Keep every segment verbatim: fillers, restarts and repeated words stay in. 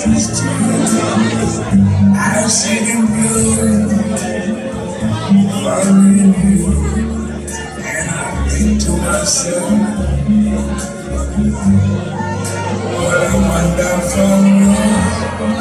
I see him blue, loving you, and I think to myself, what a wonderful world.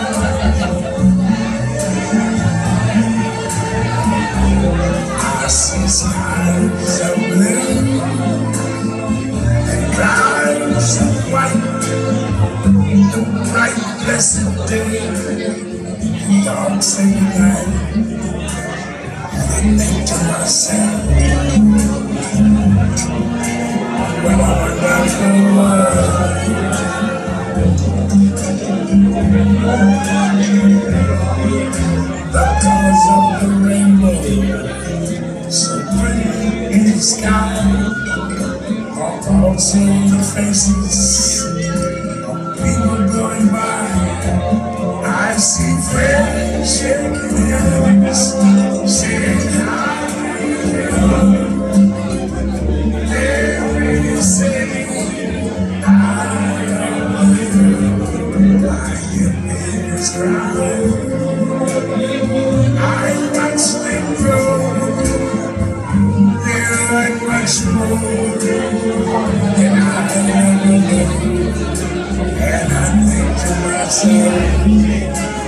I see skies of blue and clouds of white, the bright blessed day. Dark sacred night, and I think to myself, what a wonderful world. The colors of the rainbow, so pretty in the sky, are also in the faces of people going by. I see friends shaking hands, saying hi. They're really saying, I love you. I hear babies cry. I watch them grow. They learn much more than I ever knew. And I think to myself,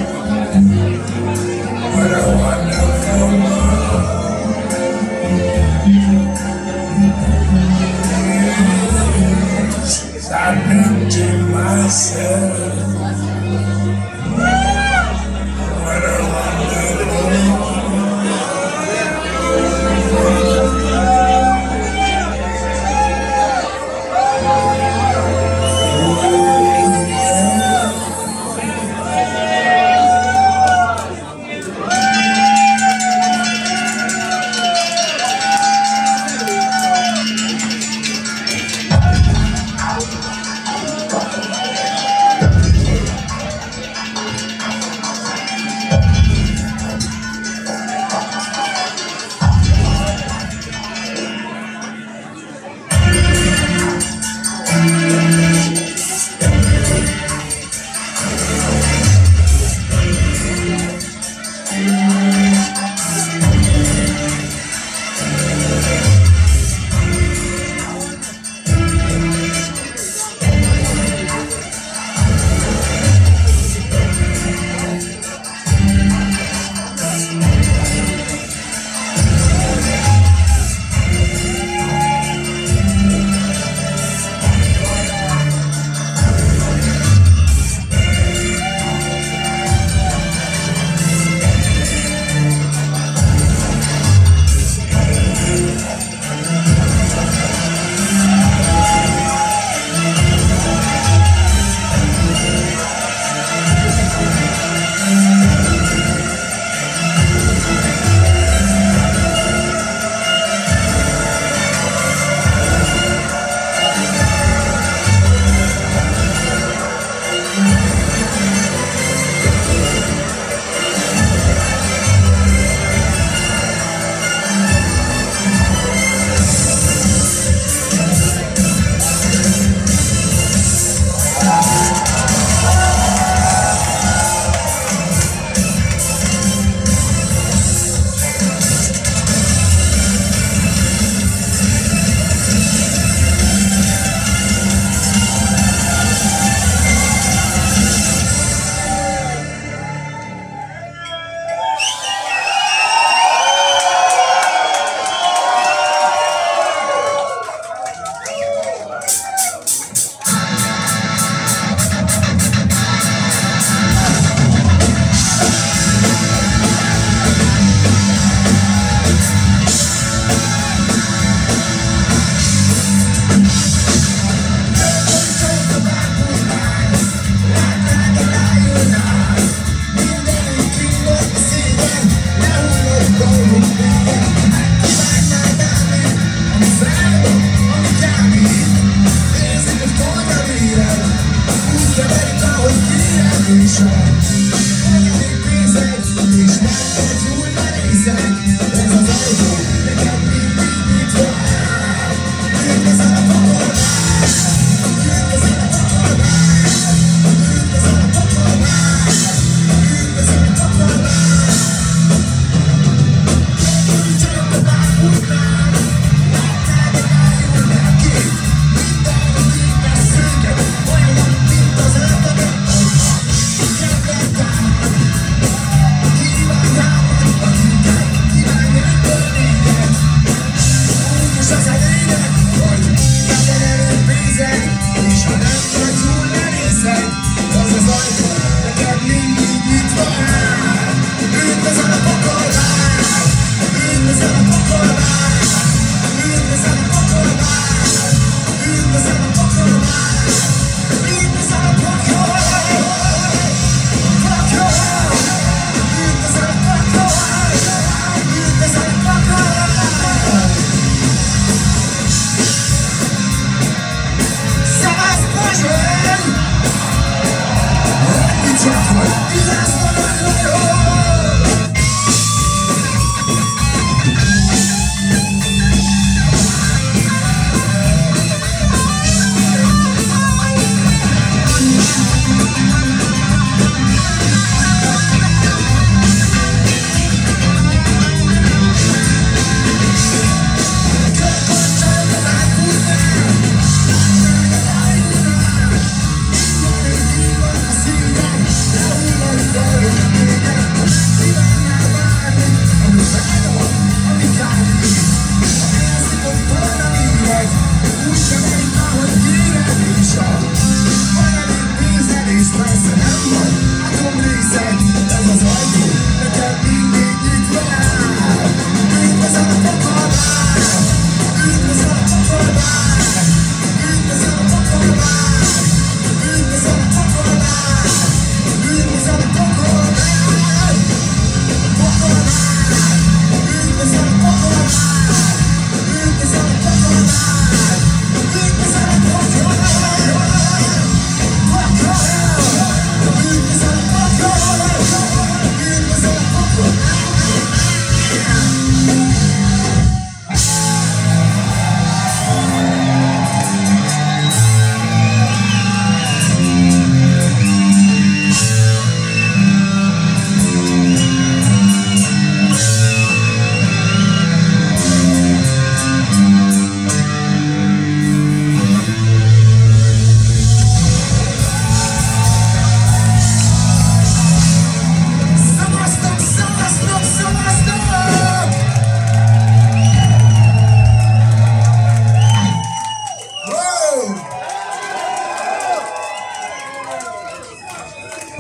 what a wonderful world. Yes, I think to myself, what a wonderful world.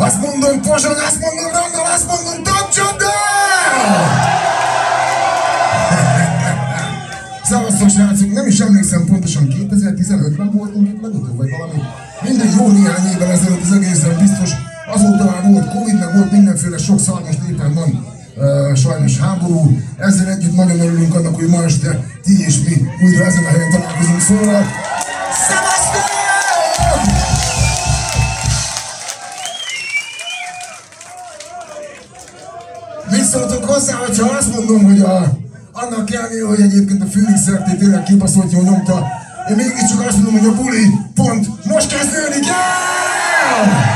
Azt mondom Pozsony, azt mondom Rangel, azt mondom Topcsodda! Szevasztok srácok, nem is emlékszem pontosan, kétezer-tizenötben voltunk itt legutóbb, vagy valami. Mindegy, jó néhány évvel ezelőtt az egészen biztos. Azóta már volt Covid, meg volt mindenféle sok szarmas, éppen van uh, sajnos háború. Ezzel együtt nagyon örülünk annak, hogy ma este ti és mi újra ezen a helyen találkozunk, szóval. Szevasztok! Mit szóltok hozzá, hogyha azt mondom, hogy a annak ellenére, hogy egyébként a Főnix szertét tényleg kibaszott jól nyomta, én mégiscsak azt mondom, hogy a buli pont most kezdődik el!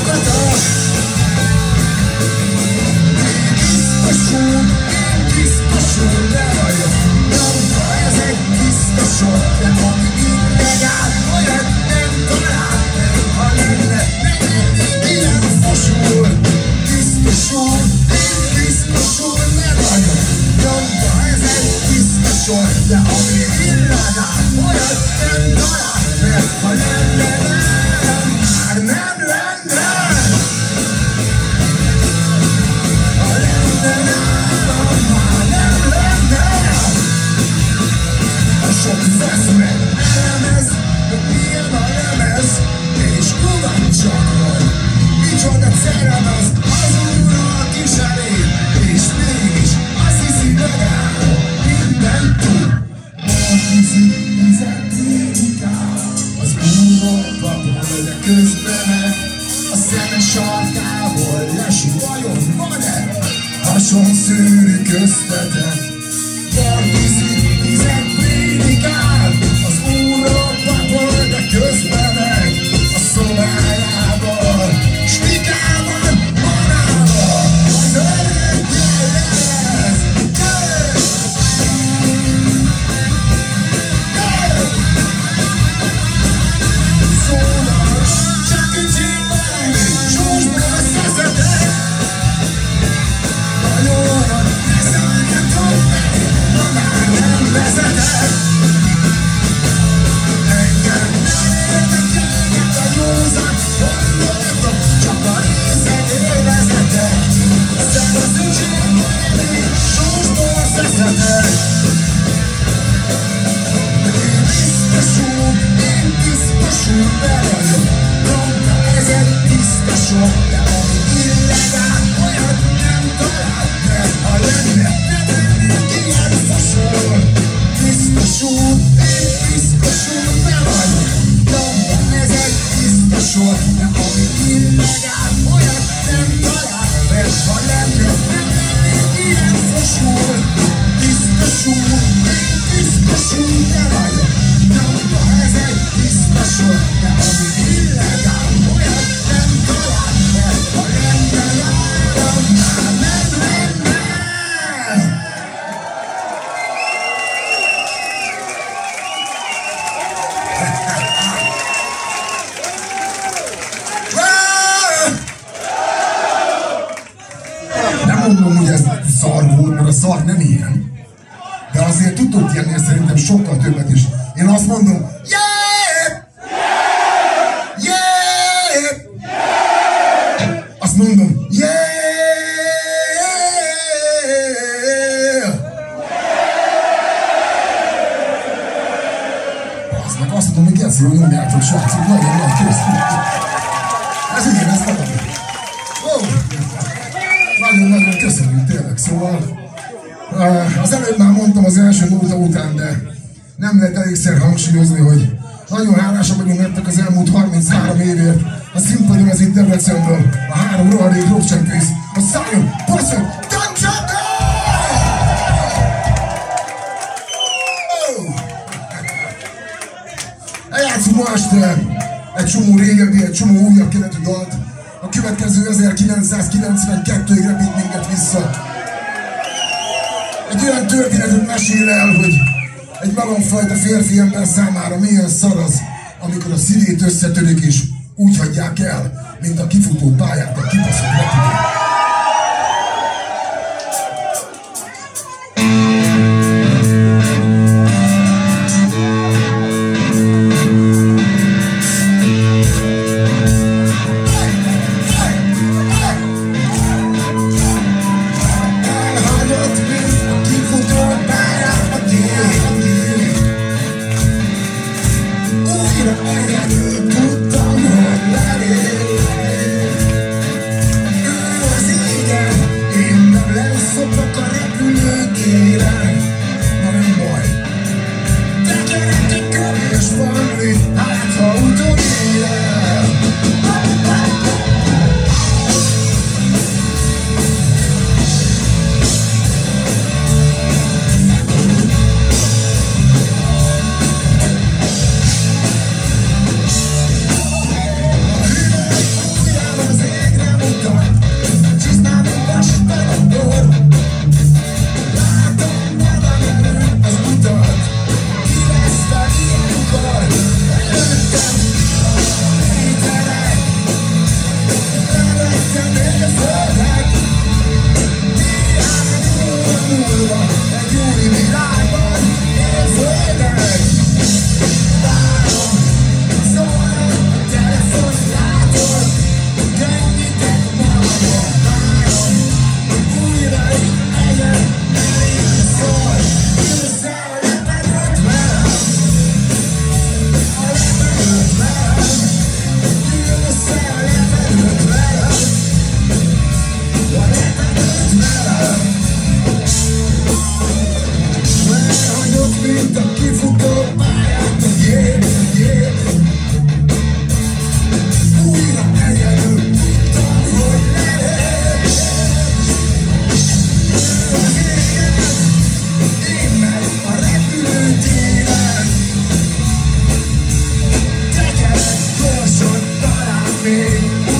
lakatos. Tisztasul, én tisztasul, de vagyok. Nyomva ez egy tisztasul, de ami illegál, olyan nem talál meg, ha lenne, meg mindig ilyen fosul. Tisztasul, én tisztasul, de vagyok. Nyomva ez egy tisztasul, de ami illegál, olyan nem talál meg, ha lenne, nem, már nem lenne. Ha lenne, nem, már nem lenne. A sok feszme elemez, hogy milyen a lemez, és kuvancsak vagy. Micsoda szerem az, az úrral kiselét, és mégis azt hiszi megáll, minden tud. Ma hiszi, vizet élikál, az úrral papol, de közben meg a szeme sarkából lesik. Vajon van-e hasonszőrű köztetek? Partizzi, vizet prédikál, az úrral papol, de közben meg a szobájában, stikában, manával, az örökkel lesz. Szóval csak kicsit valami, sósból a szeszetek. Nagyon ne szálljatok meg, ha már nem vezetek. Engem nem érdekelnek a józan gondolatok, csak a részeg élvezetek. Ezzel az ügyén valami, sósból a szeszetek. Én biztosul, én biztosul, de vagyok. Nyomta ez egy tisztasul, de ami illegál, olyat nem talál meg, ha lenne, de lennék ilyen fosul. Tisztasul, én tisztasul, de vagyok. Nyomta ez egy tisztasul, de ami illegál, olyat nem talál meg, ha lenne, de lennék ilyen fosul. Tisztasul, én tisztasul, de vagyok. Nyomta ez egy tisztasul, de ami illegál, olyat nem talál meg, ha lenne, nálam már nem lenne. Nem mondom, hogy ez szar volt, mert a szar nem ilyen. De azért tudott ilyennél szerintem sokkal többet is. Én azt mondom, yeah! Yeah! Azt mondom, yeah! Azt meg azt mondom, hogy geci, hogy nyomjátok, srácok, nagyon nagy köszönjük. Ez igen, ez valami. Oh. Nagyon-nagyon köszönjük tényleg, szóval az előbb már mondtam az első nóta után, de nem lehet elégszer hangsúlyozni, hogy nagyon hálásak vagyunk nektek az elmúlt harminchárom évért. A színpadon az itt Debrecenből, a három rohadék rockcsempész, a szálljon, passzol, tancsakkal! Eljátszunk ma este egy csomó régebbi, egy csomó újabb keletű dalt. A következő ezerkilencszázkilencvenkettőig repít minket vissza. Egy olyan történetet mesél el, hogy egy malomfajta férfi ember számára milyen szar az, amikor a szívét összetörik és úgy hagyják el, mint a kifutó pályát a kibaszott repülőt. Tudtam, hogy lennék.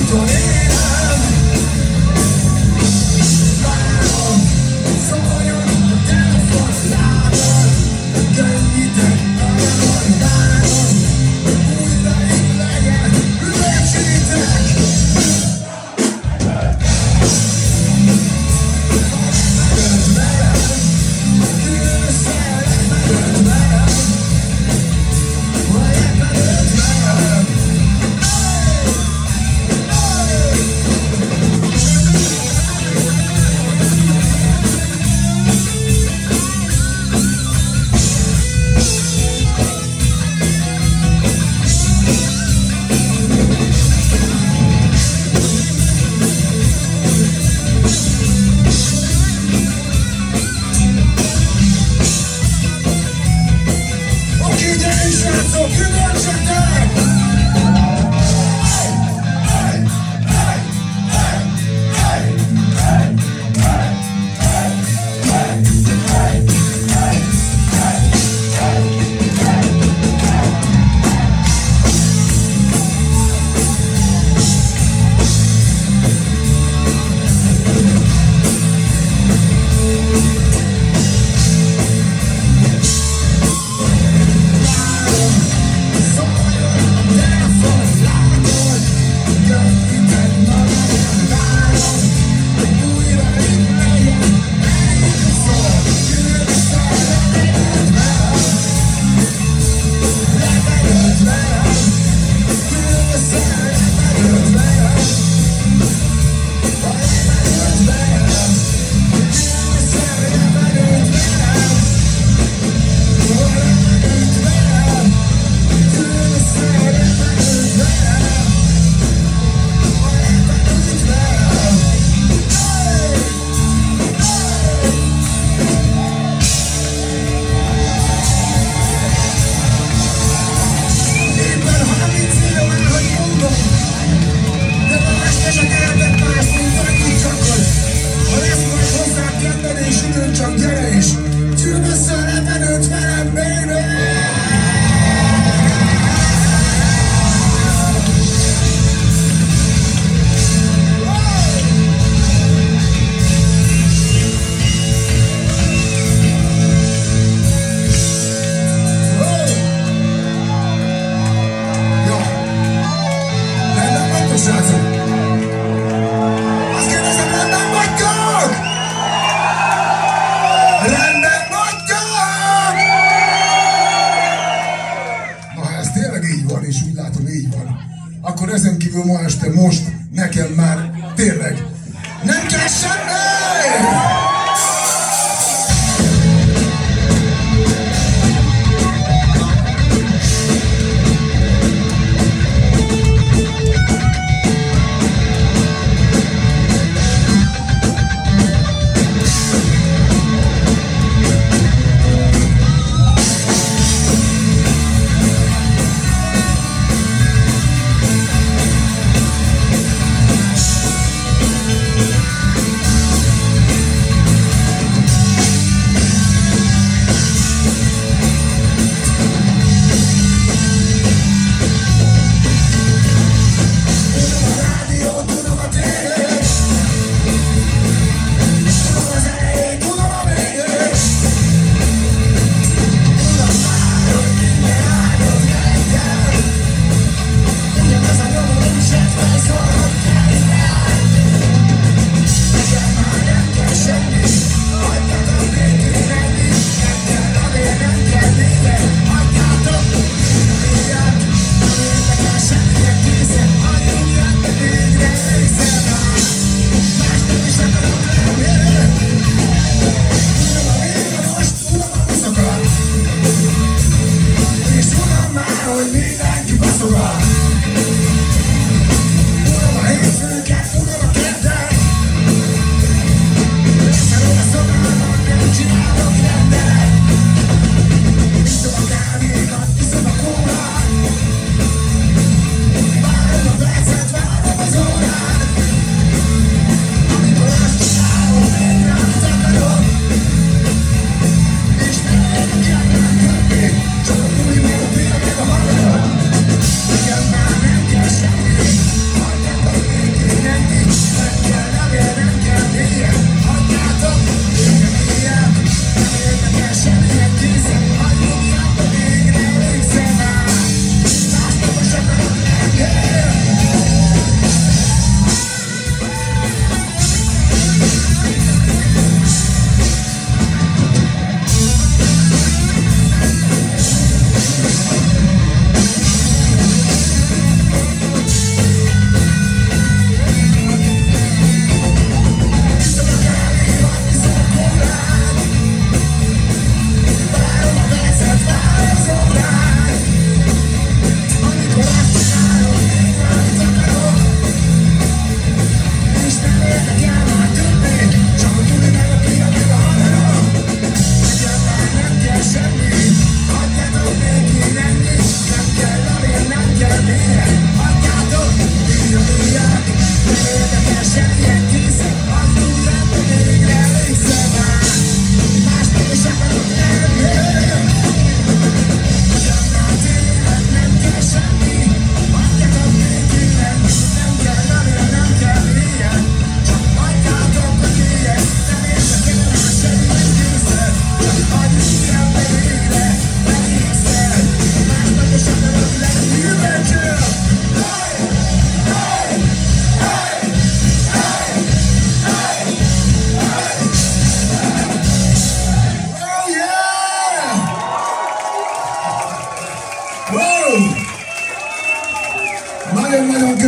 Akkor ezen kívül ma este most nekem már tényleg nem kell semmi!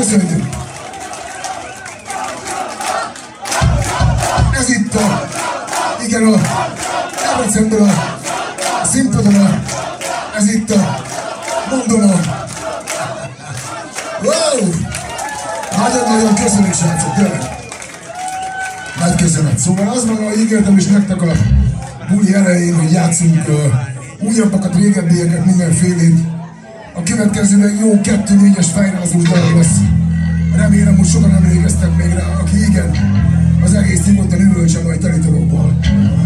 Köszönjük! Ez itt a, igen, a Debrecenből a, a színpadon a, ez itt a, mondom a, wow! Nagyon-nagyon köszönjük, srácok, tényleg! Nagy köszönet. Szóval az van, hogy ígértem is nektek a buli elején, hogy játszunk uh, újabbakat, régebbieket, mindenfélét. A következőben jó kettő-négyes fejrázós darab lesz. Remélem, hogy sokan emlékeztek még rá, aki igen, az egész nyugodtan üvöltse majd telitolókból.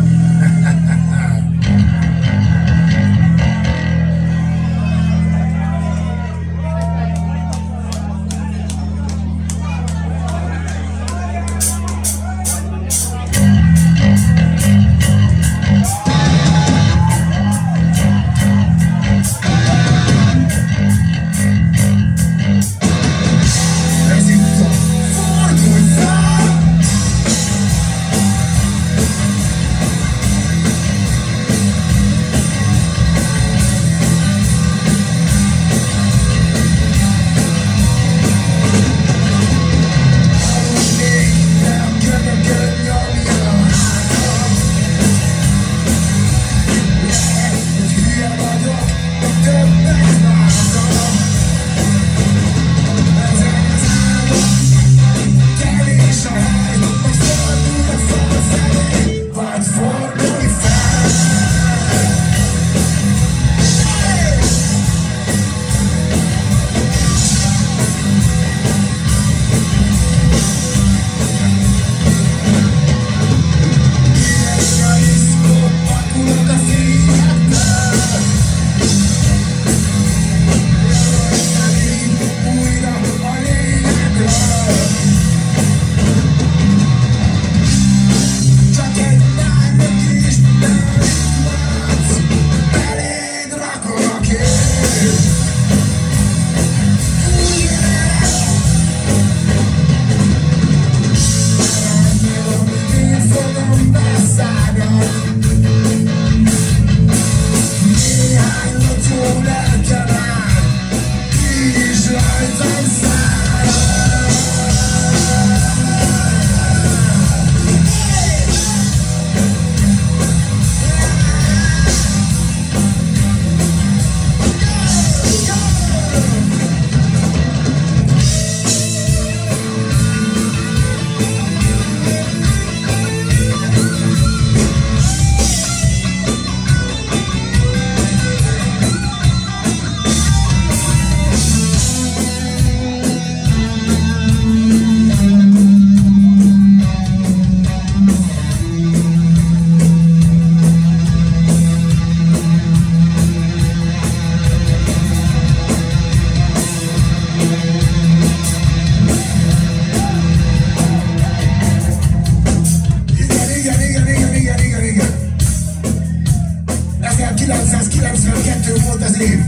ezerkilencszázkilencvenkettő volt az év,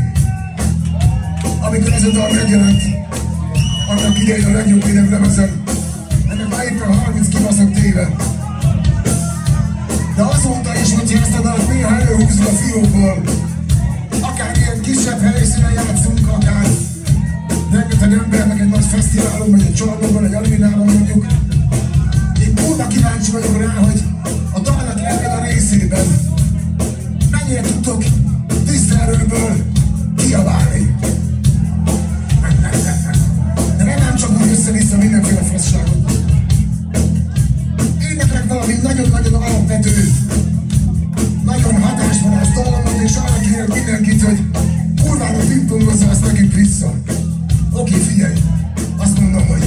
amikor ez a dal megjelent. Annak idején a legjobb éneklemezen. Ennek már éppen harminc kibaszott éve. De azóta is, hogyha ezt a dalt néha előhúzva a fiókból, akár ilyen kisebb helyszínen játszunk, akár rengeteg embernek egy nagy fesztiválon, vagy egy csarnokban, egy arénában mondjuk. Én kurva kíváncsi vagyok rá, hogy a dalnak ebben a részében mennyire tudtok tisztelőből kiabálni. De nem csak úgy össze-vissza mindenféle fasságot. Éneklek valami nagyon-nagyon alapvető, nagyon hatásvonalas dalmat, és arra kérek mindenkit, hogy kurvára pingpongozza azt nekünk vissza. Oké, figyelj! Azt mondom, hogy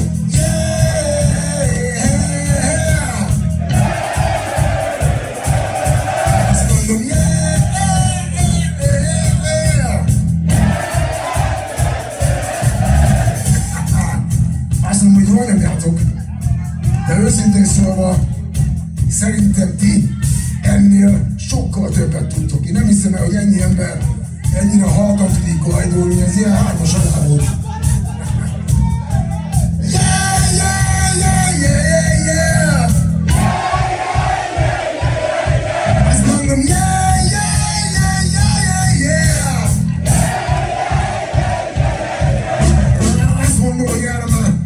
de őszintén szólva, szerintem ti ennél sokkal többet tudtok. Én nem hiszem el, hogy ennyi ember ennyire halkan tudik gajdolni, ez ilyen hármas alá volt. Yeah, yeah, yeah, yeah, yeah! Azt mondom, yeah, yeah, yeah, yeah, yeah, yeah! Azt mondom, hogy erre már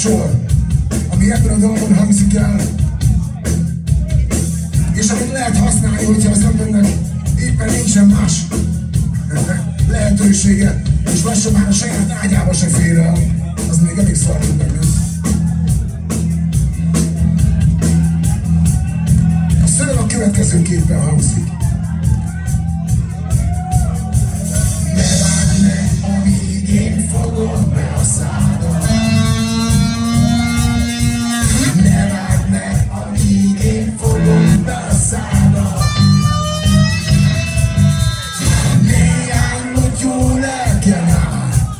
sor, ami ebben a dalban hangzik el, és amit lehet használni, hogyha az embernek éppen nincsen más lehetősége, és lassan már a saját ágyába se fér el, az még elég szarul benne. A szöveg a következőképpen hangzik. Ne várj meg, amíg én fogom be a szádat. Ne várj meg, amíg én fogom be a szádat. Néhány jó lelkem áll.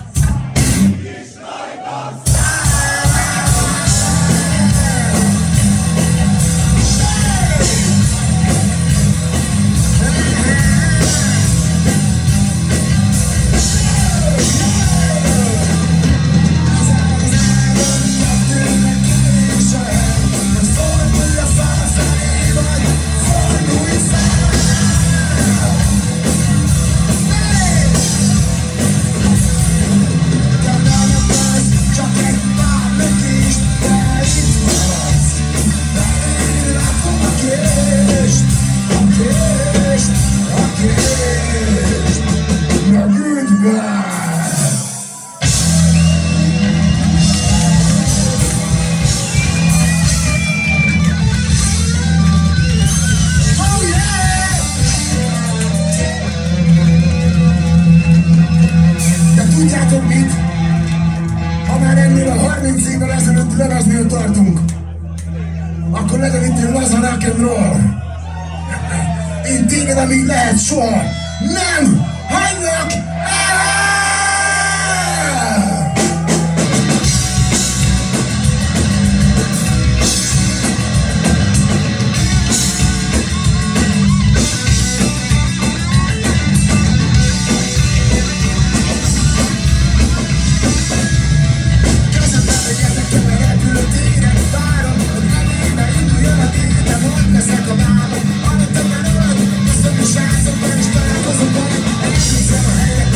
Tudjátok mit? Ha már ennél a harminc évvel ezelőtti lemeznél tartunk, akkor legyen itt egy laza rock and roll. Én téged, amíg lehet, soha nem hagylak el! Ezek a bábok, a szomorságokban is találkozom majd. Elképzel a helyek,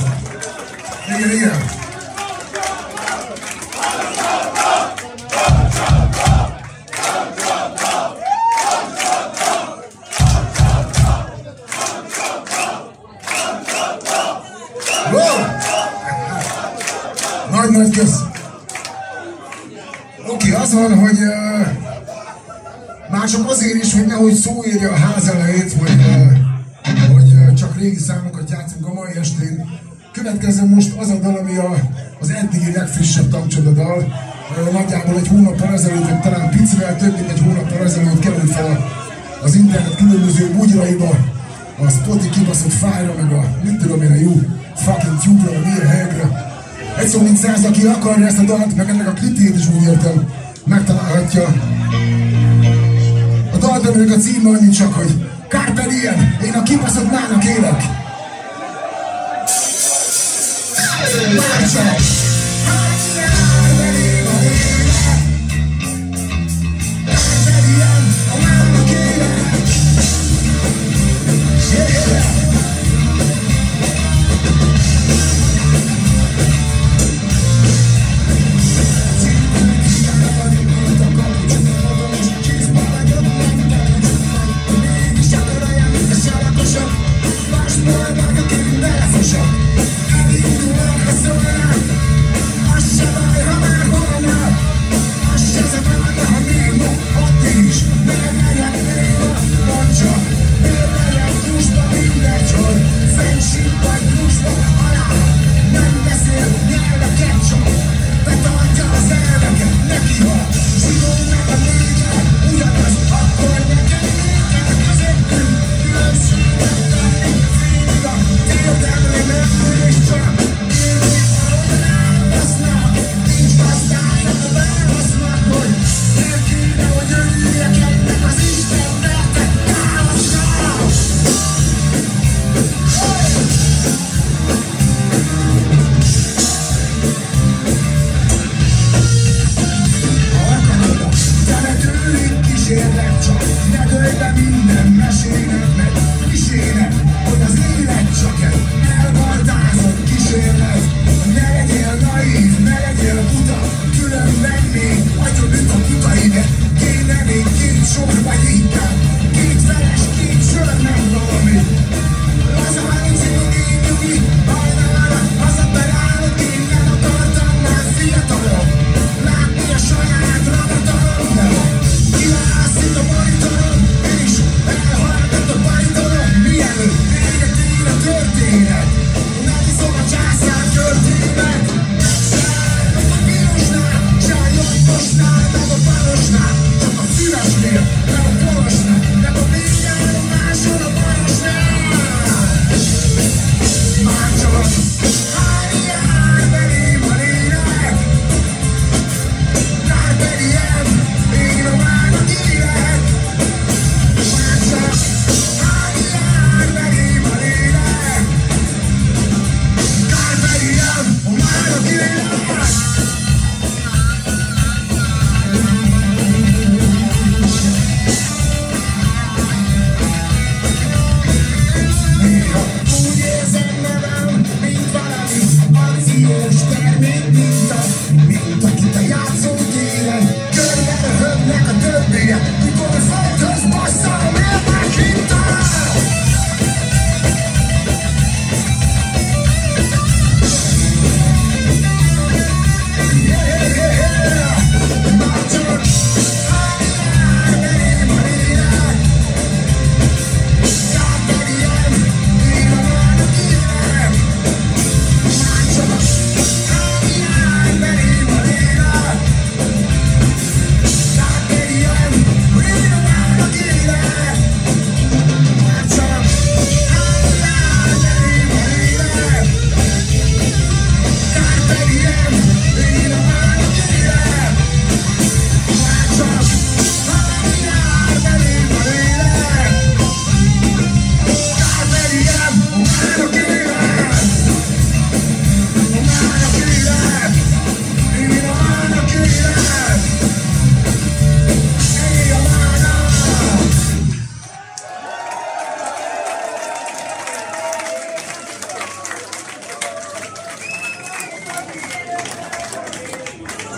Igen, igen. Nagy-nagy kösz. Oké, okay, az van, hogy uh, már csak azért is, hogy nehogy szó érje a ház elejét, hogy, uh, hogy uh, csak régi számokat játszunk a mai estén. Következzen most az a dal, ami a, az eddigi legfrissebb Tankcsoda dal. Uh, nagyjából egy hónappal ezelőtt, vagy talán picivel több mint egy hónappal ezelőtt került fel az internet különböző bugyraiba, a Spotify kibaszott fájra, meg a mit tudom én, a You fucking Tube-ra, vagy milyen helyekre. Egy szó mint száz, aki akarja ezt a dalt, meg ennek a klipjét is úgy értem, megtalálhatja. A daltemőnek a címe annyi csak, hogy Carpe Diem, én a kibaszott mának élek. Bárcsak!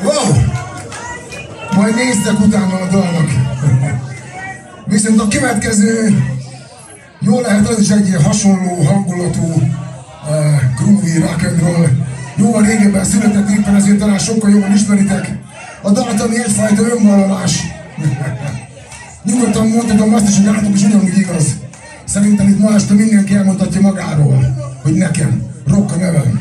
Wow! Majd néztek utána a dalnak. Viszont a következő, jól lehet, az is egy hasonló hangulatú uh, groovy rock and roll. Jóval régebben született, éppen ezért talán sokkal jobban ismeritek. A dalt, ami egyfajta önvallomás. Nyugodtan mondhatom azt is, hogy látom is ugyanúgy igaz. Szerintem itt ma este mindenki elmondhatja magáról, hogy nekem rock a nevem.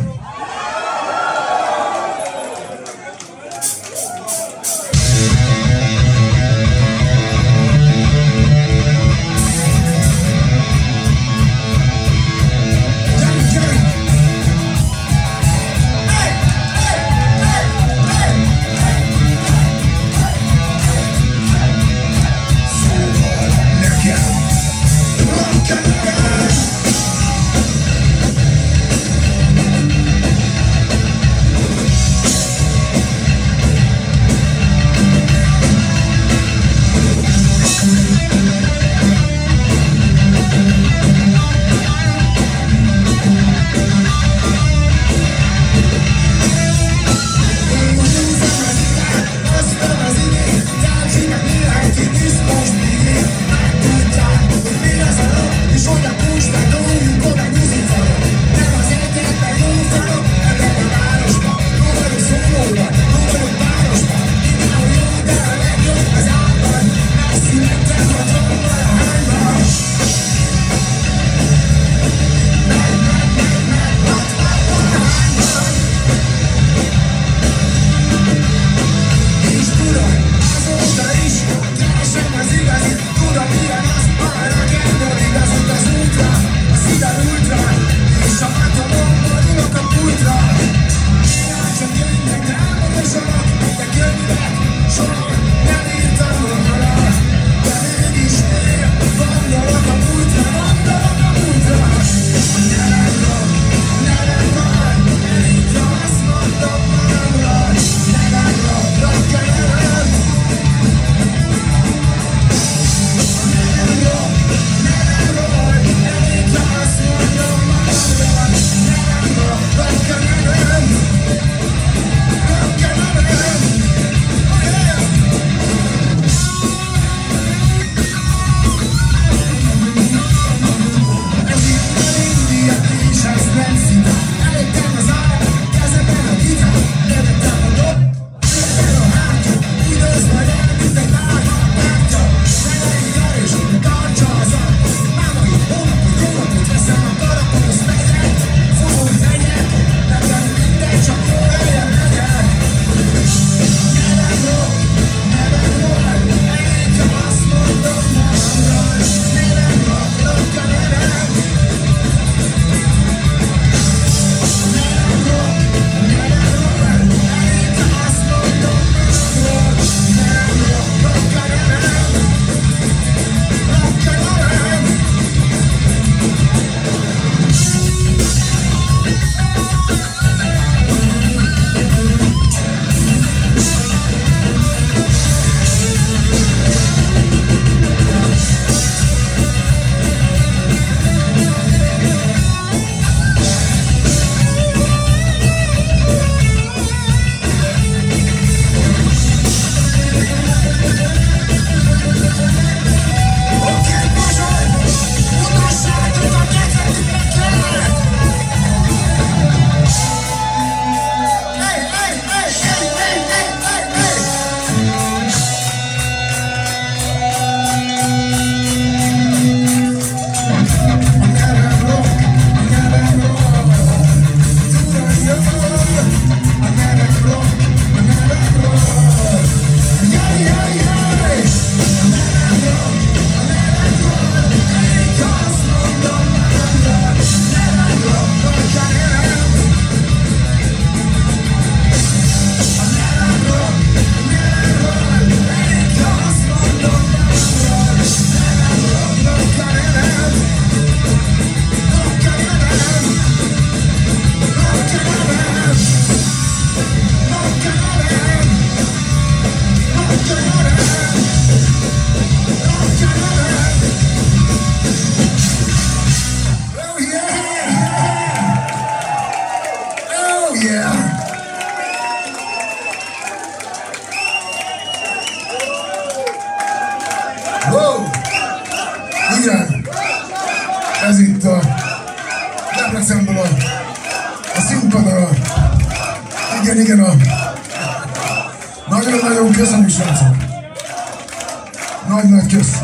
kamera. Igen, igen, a... Nagyon-nagyon köszönjük, srácok. Nagy-nagy kösz.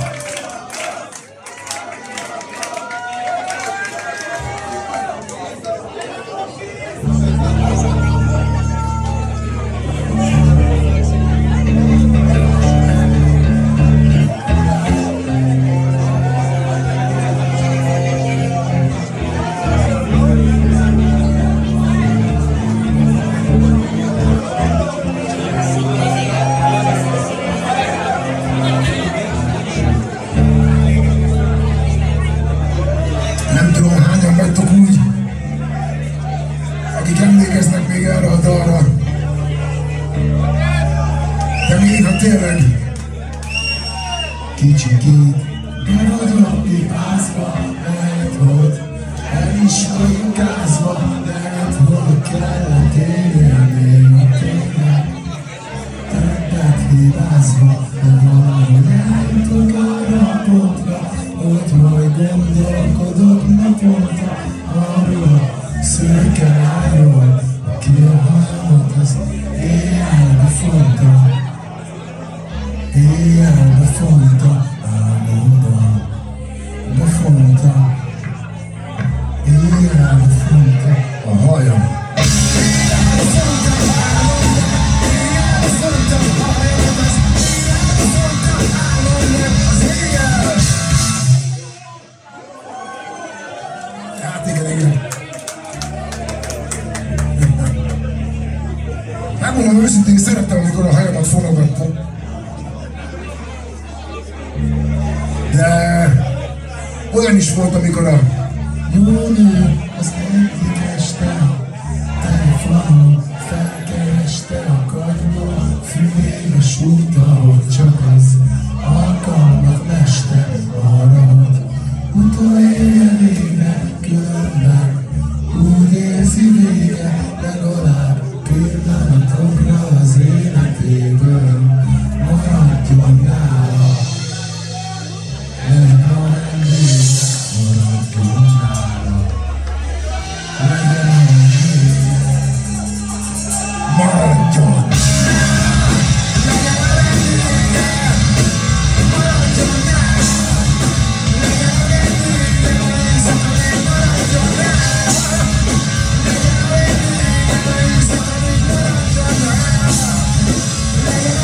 Nem tudom, hányan vagytok úgy, akik emlékeznek még erre a dalra. De még ha tényleg kicsikét bevagyok pipázva, lehet, hogy el is vagyok gázva, lehet, hogy kellett élni a tényleg. Többet hibázva, de valahol eljutok arra a pontra, hogy majd gondolkodok naponta arról a szürke lányról, aki a hajamat az éjjelbe fonta, éjjelbe fonta, álmomban befonta, éjjelbe fonta a hajam. Hát igen, igen. Megmondom őszintén, szerettem, amikor a hajamat fonogattam. De olyan is volt, amikor a június az egyik este telefonon felkereste a kardból, fülébe súgta, hogy csak az alkalmat meste arra, hogy utolérje végre, különben úgy érzi vége, legalább pillanatokra az életéből maradjon nála. Legyen a vendég, maradjon nála. Legyen a vendég, maradjon. Legyen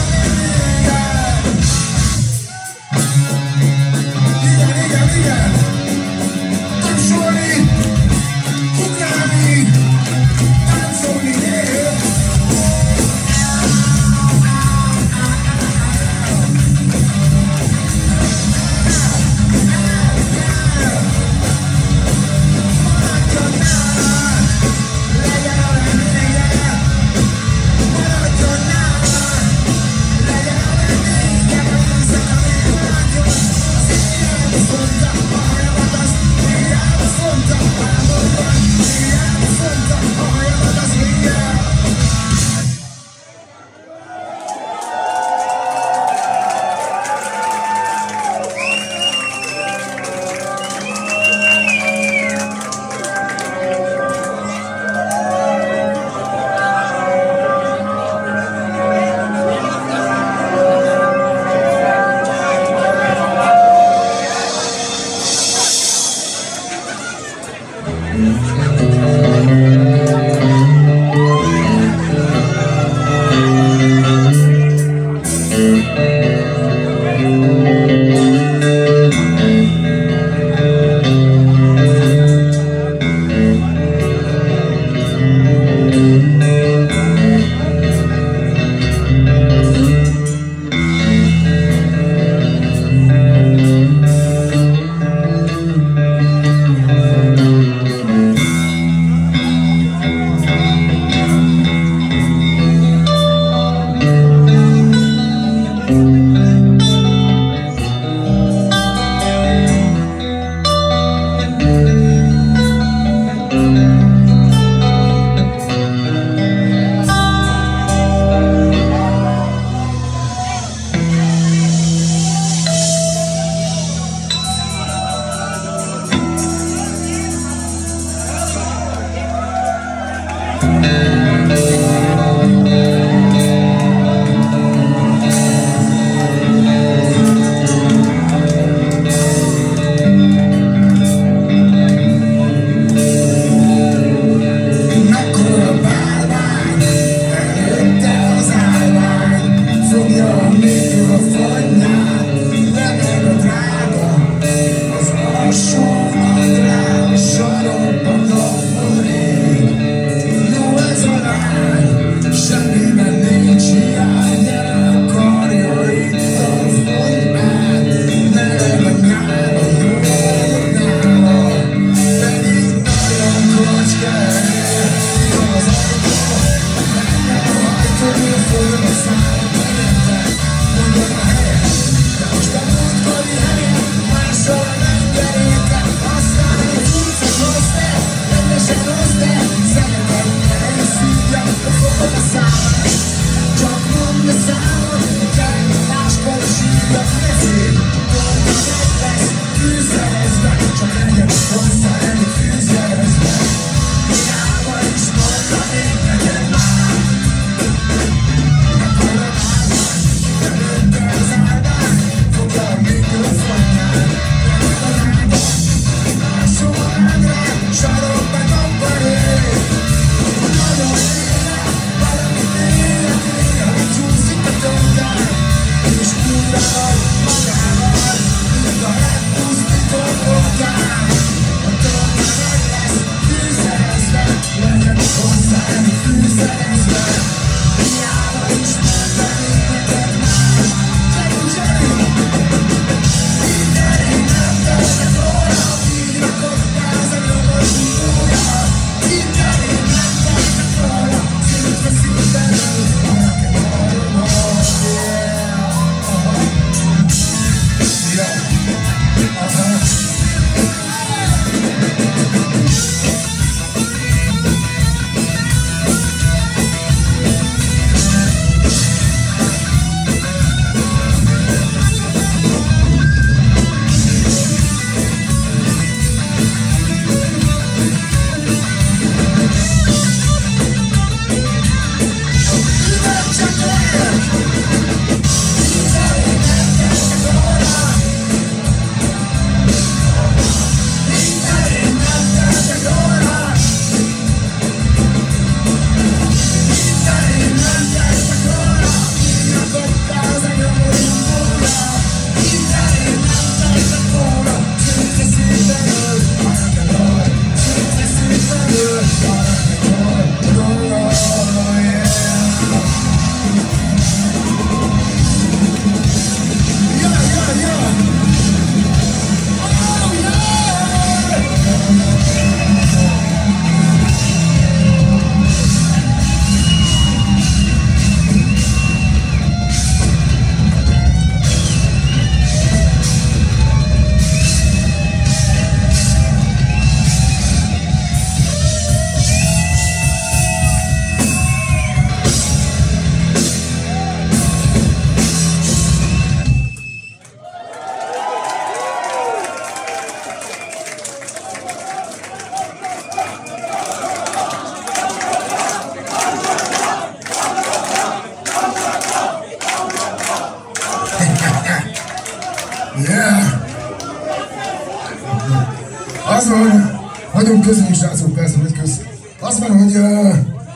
Az van, nagyon köszönjük srácok, persze, hogy kösz. Az van, hogy uh,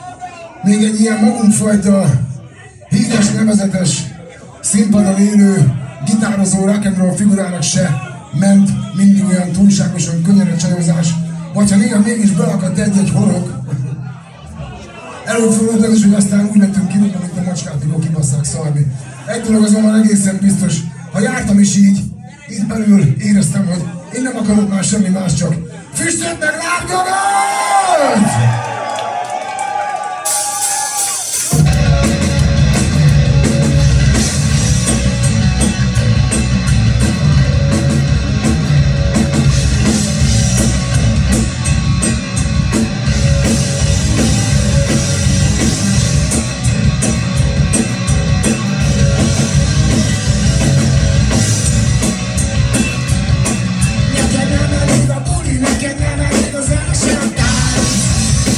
még egy ilyen magunkfajta híres, nevezetes, színpadon élő, gitározó rock'n'roll figurának se ment mindig olyan túlságosan könnyen a csajozás, vagy ha néha mégis beakadt egy-egy horog. Előfordult az is, hogy aztán úgy lettünk ki, mint a macskát, mikor kibasszák szarni. Egy dolog azonban egészen biztos, ha jártam is így, itt belül éreztem, hogy én nem akarok már semmi más, csak füstöt meg lábnyomat! Neked nem elég a buli, neked nem elég az első tánc.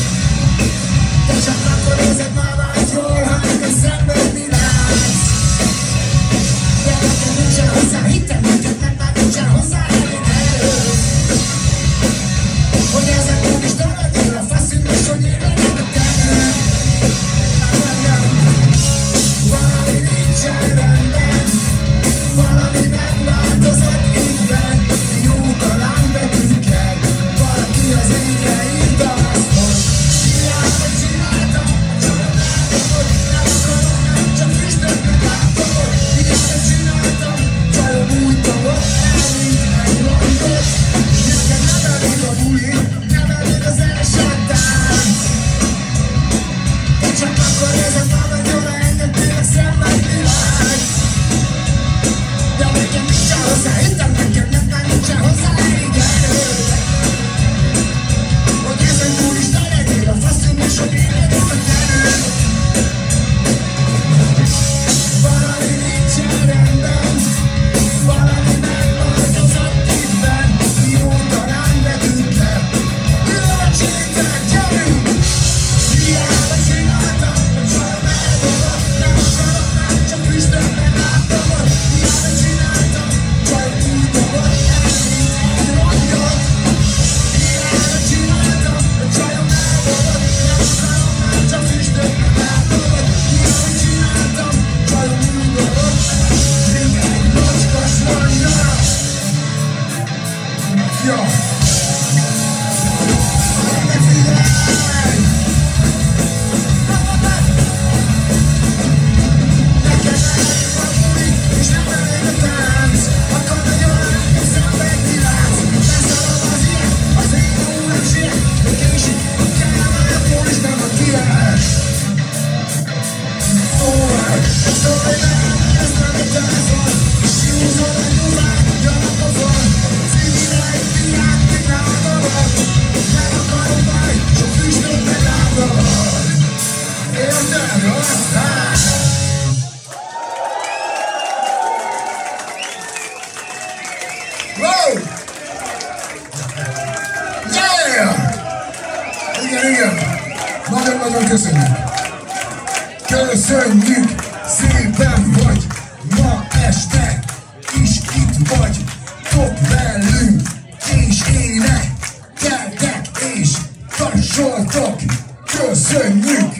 Nagyon-nagyon köszönjük! Köszönjük! Szépen vagy! Ma este is itt vagy! Top velünk! És énekeltek és tapsoltok! Köszönjük!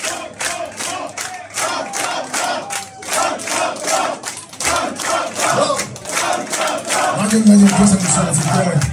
Nagyon-nagyon köszönjük, srácok, tényleg!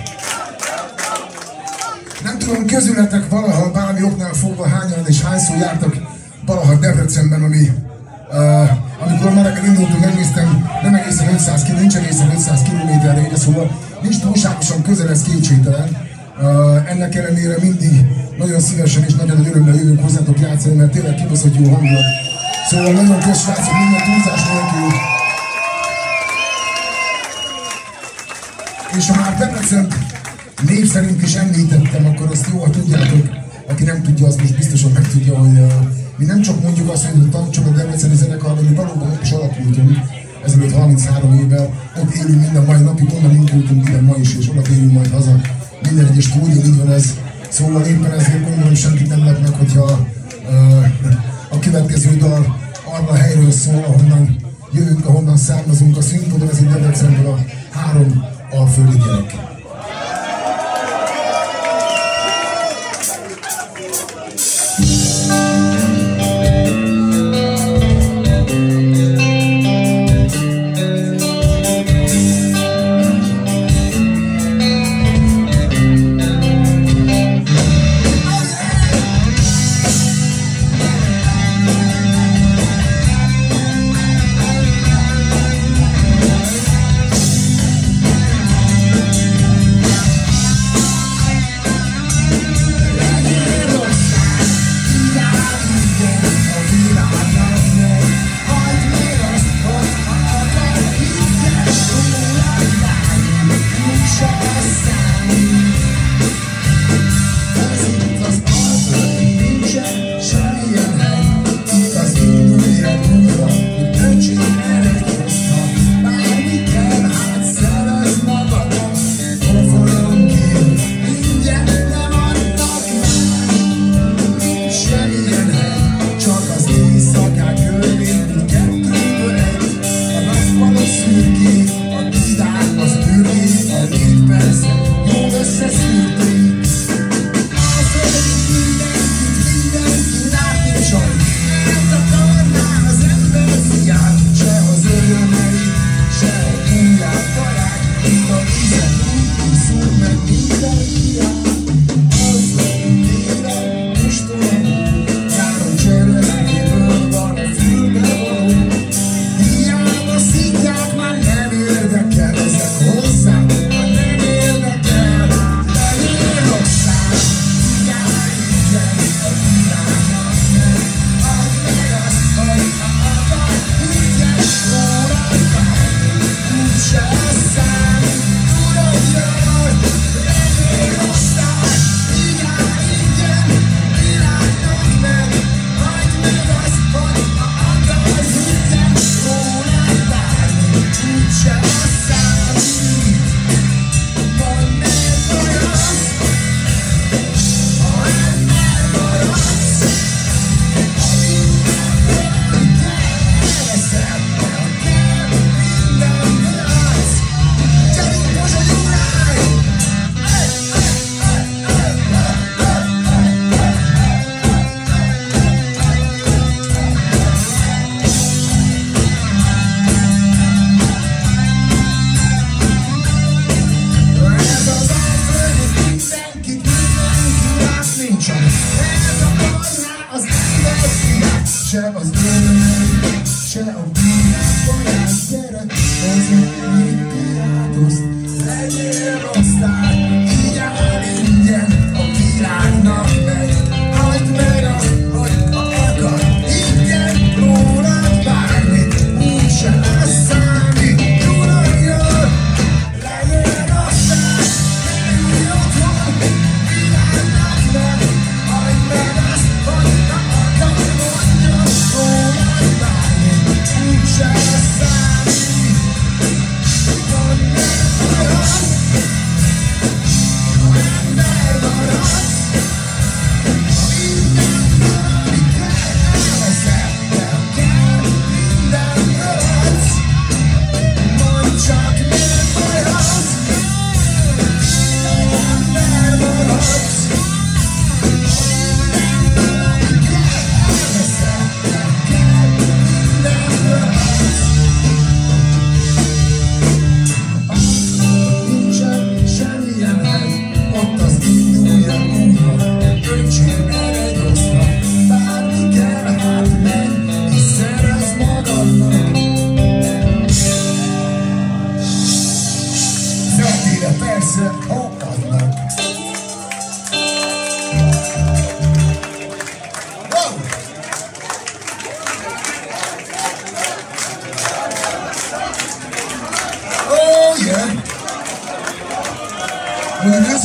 Nem tudom, közületek valaha bármi oknál fogva hányan és hányszor jártak valaha Debrecenben, ami uh, amikor már elindultunk, megnéztem, nem egészen ötszáz kilométer, nincs egészen ötszáz kilométerre ide, szóval nincs túlságosan közel, ez kétségtelen. Uh, ennek ellenére mindig nagyon szívesen és nagyon örömmel jövünk hozzátok játszani, mert tényleg kibaszott jó hangulat. Szóval nagyon kösz, srácok, minden túlzás nélkül. És ha már Debrecent név szerint is említettem, akkor azt jó, ha tudjátok, aki nem tudja, az most biztosan megtudja, hogy uh, mi nem csak mondjuk azt, hogy a Tankcsoport Debreceni zenekar, de mi valóban ott is alakultunk ezelőtt harminchárom évvel, ott élünk minden mai napig, onnan indultunk ide ma is, és oda térünk majd haza. Minden egyes túlnyíl, így van ez. Szóval éppen ezért gondolom, senkit nem lep meg, hogyha uh, a következő dal arra a helyről szól, ahonnan jövünk, ahonnan származunk. A színpadon ez itt Debrecenből a három alföldi gyerek.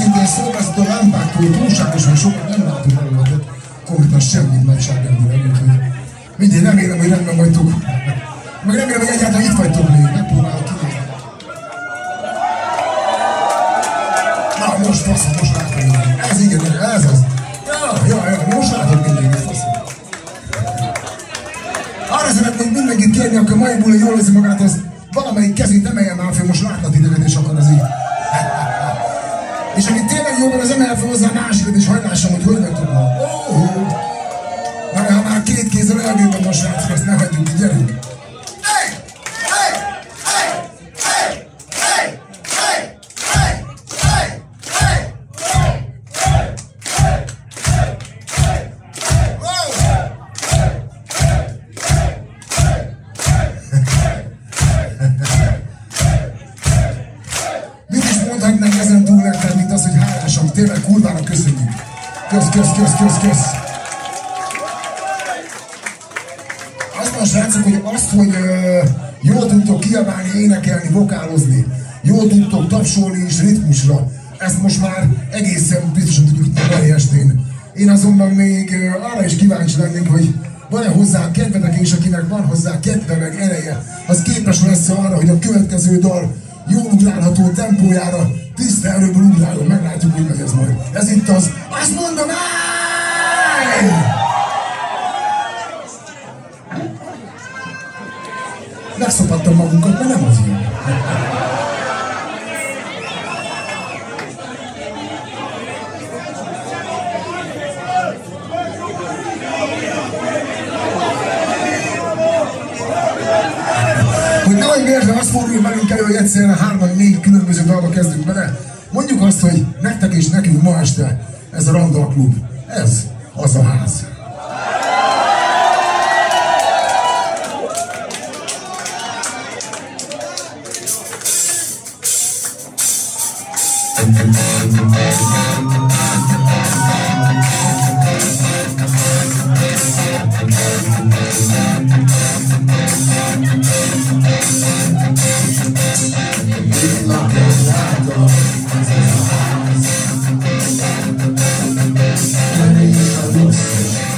Őszintén szólva ezt a lámpáktól túlságosan sokat nem látunk előletet. Konkrétan semmit nagyságrendileg, úgyhogy mindig remélem, hogy rendben vagytok. Meg remélem, hogy egyáltalán itt vagytok még, megpróbálok kinézni. Na, most faszom, most látom mindenki. Ez igen, ez az. Ja, ja, ja, most látok mindenki, faszom. Arra szeretnénk mindenkit kérni, akkor mai buli jól érzi magát, az valamelyik kezét emeljen már fel, most látna titeket, és akkor az így. És aki tényleg jó van, az emeljen fel hozzá a másikat, és hajlássam, hogy hogy vagytok ma. Oh, na, ha már két kézzel elgőben most srácok, ezt ne hagyjuk, így gyerünk. Ezen túl nektek, mint az, hogy hálásan, tényleg kurvára köszönjük. Kösz, kösz, kösz, kösz, kösz. Azt van, srácok, hogy azt, hogy uh, jól tudtok kiabálni, énekelni, vokálozni, jól tudtok tapsolni és ritmusra, ezt most már egészen biztosan tudjuk itt a mai estén. Én azonban még uh, arra is kíváncsi lennénk, hogy van-e hozzá kedvedek, és akinek van hozzá kedve meg ereje, az képes lesz arra, hogy a következő dal jól ugrálható tempójára tiszta erőből ugráljon, meglátjuk, hogy megy ez majd. Ez itt az, azt mondom, állj! Megszopattam magunkat, mert nem az ilyen. Hogy nehogy véletlen azt forduljon velünk elő, hogy egyszerűen hárman, négy különböző dalba kezdünk bele. Mondjuk azt, hogy nektek és nekünk ma este ez a Randall Klub. Ez az a ház. Let's go.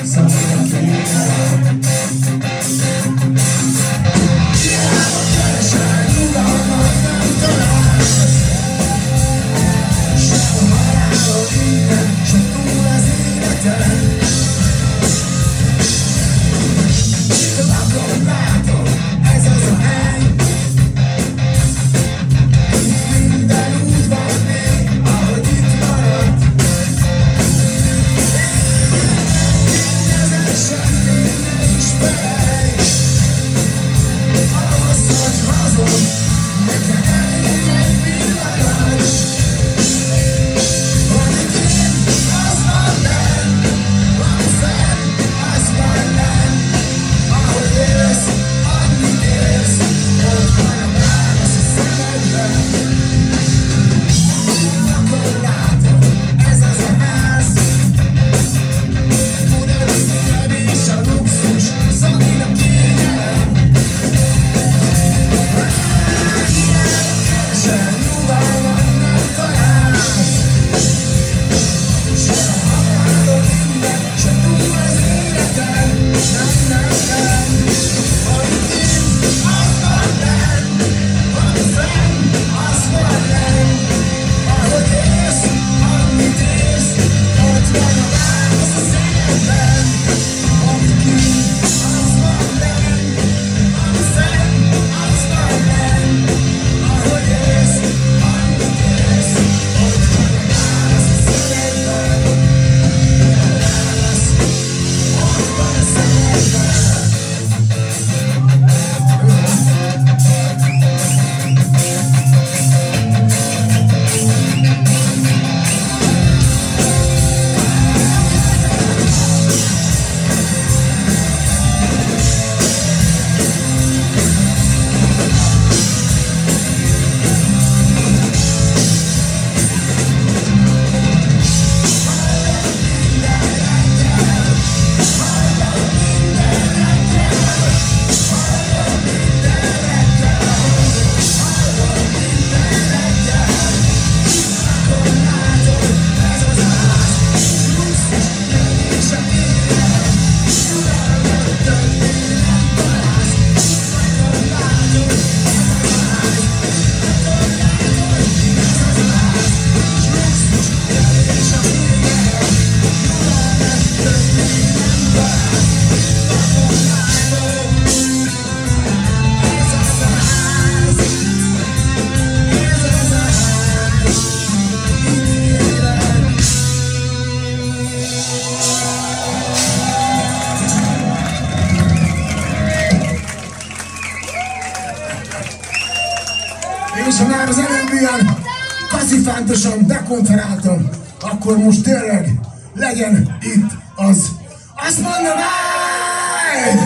és ha már az előbb ilyen kaszifántosan dekonferáltam, akkor most tényleg legyen itt az. Azt mondom, hogy...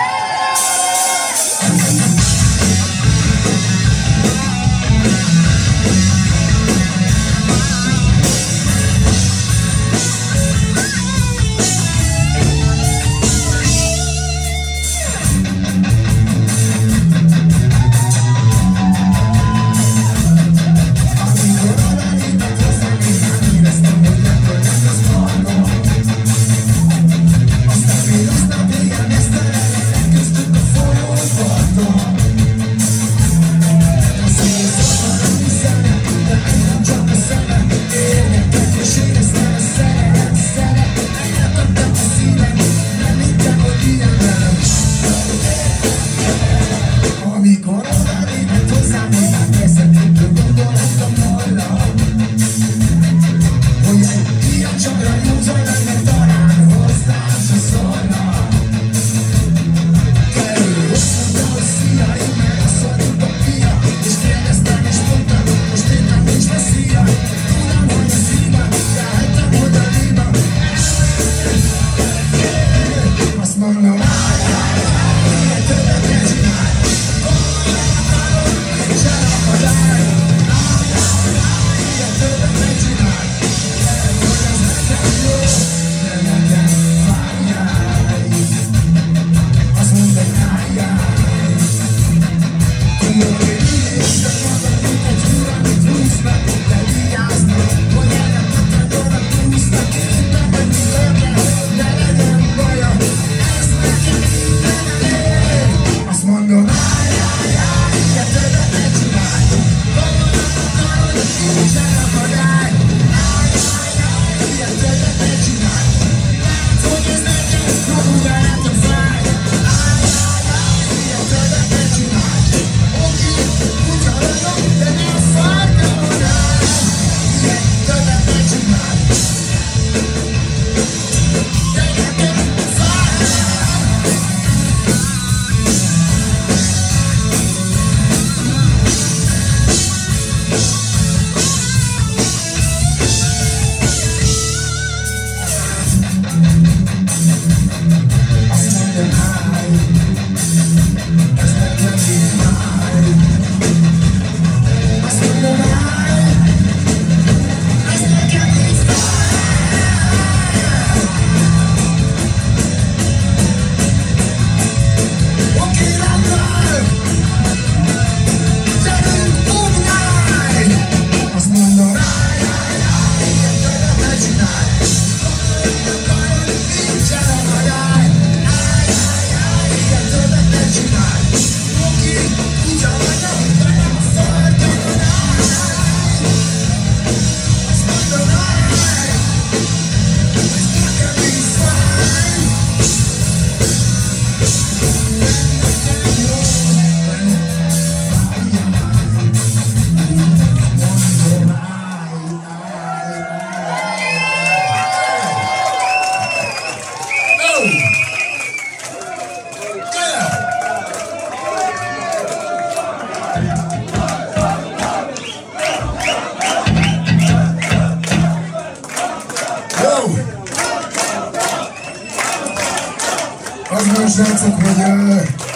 Az van, srácok, hogy uh,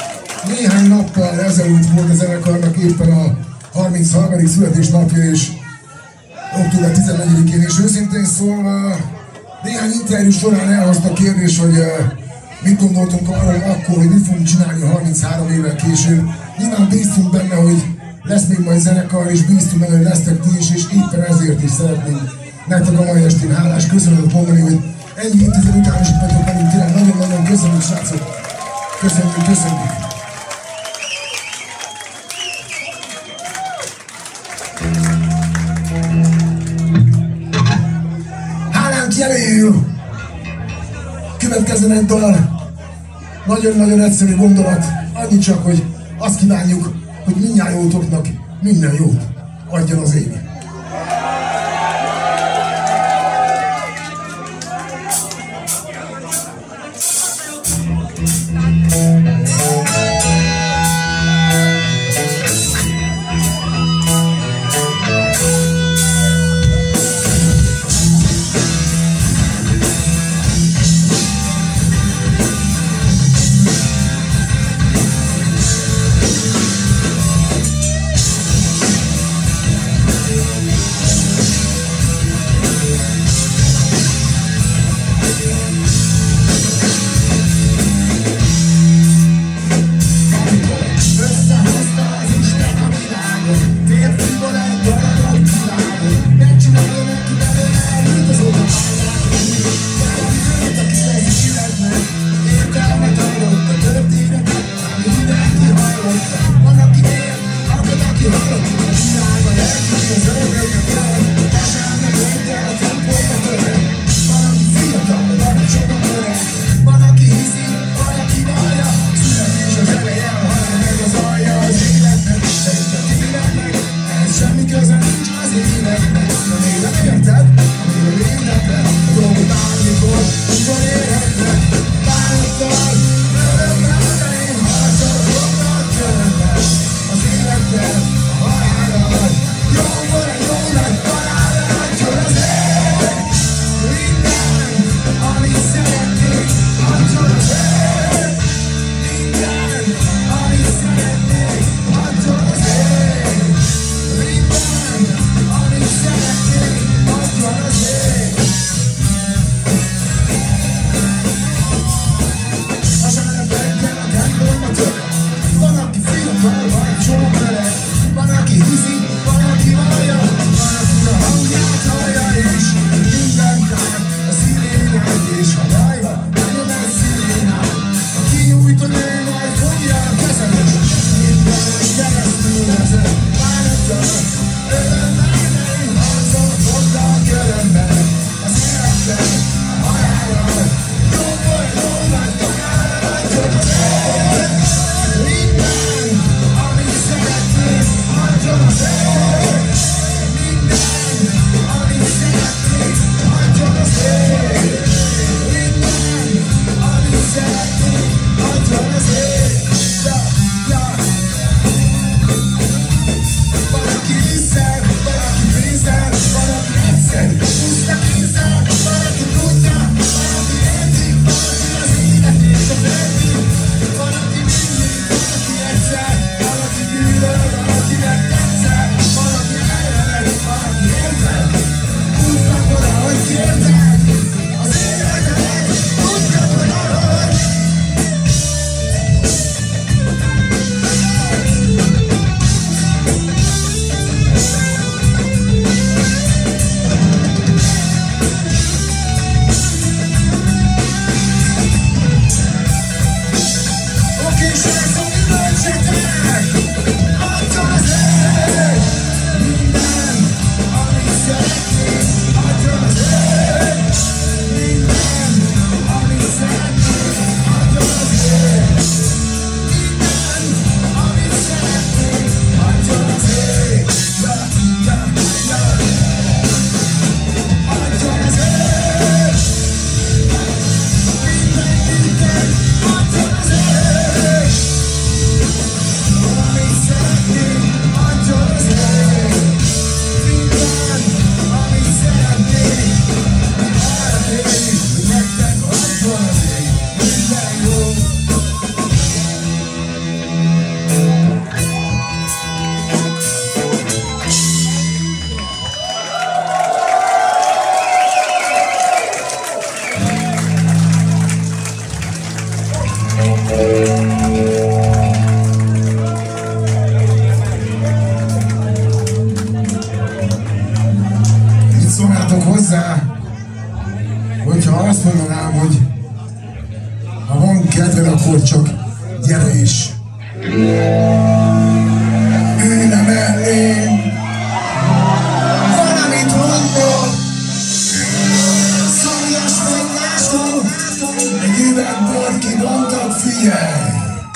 néhány nappal ezelőtt volt a zenekarnak éppen a harmincharmadik születésnapja, és október tizennegyedikén, és őszintén szólva néhány interjú során elhozta a kérdés, hogy uh, mit gondoltunk arról akkor, hogy mit fogunk csinálni harminchárom évvel később. Nyilván bíztunk benne, hogy lesz még majd zenekar, és bíztunk benne, hogy lesztek ti is, és éppen ezért is szeretnénk nektek a mai estén hálás köszönetet mondani, hogy ennyi évtized után is itt vagytok velünk, tényleg nagyon-nagyon köszönjük, srácok! Köszönjük, köszönjük! Hálánk jeléül! Következzen egy dal, nagyon-nagyon egyszerű gondolat, annyi csak, hogy azt kívánjuk, hogy mindnyájótoknak minden jót adjon az ég. kedved, akkor csak gyere is. Ülj le mellém, valamit mondok, szomjas vagy látom, egy üveg bort kibontok, figyelj!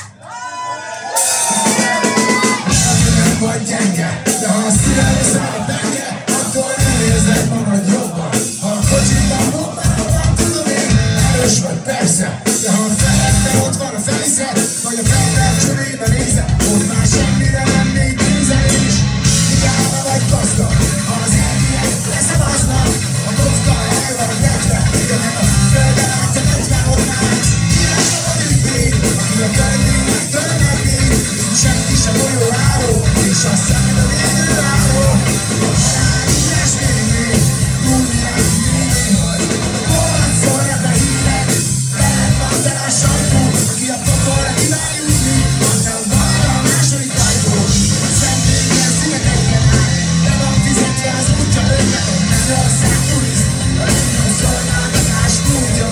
Nem vagy gyenge, de ha a szíved száll a penge, attól nem érzed magad jobban. Ha a kocsiban bombálod, tudom én, erős vagy persze, de ha a feledben ott van a fejszed, vagy a fejled csörébe nézed, ott már semmire nem még nézelés. Hiába vagy gazdag, ha az elviek leszavaznak, a kocka el van tetve, de nem a földön át a tetve, ott már király a ügyvéd, aki a könyvének törneknéd, senki sem olyan álló, és a szemed a végül álló. A halál ügyes végén, túlnyilán végén vagy. Hol szólnak a hírek, veled van tele a sajtó, aki a pokolra kíván jutni, annak van a második ajtó. Szentélyen szigeteken áll, de van fizetve az útja önnek, nem ország turiszt, a legnagyobb szolgáltatás tudja.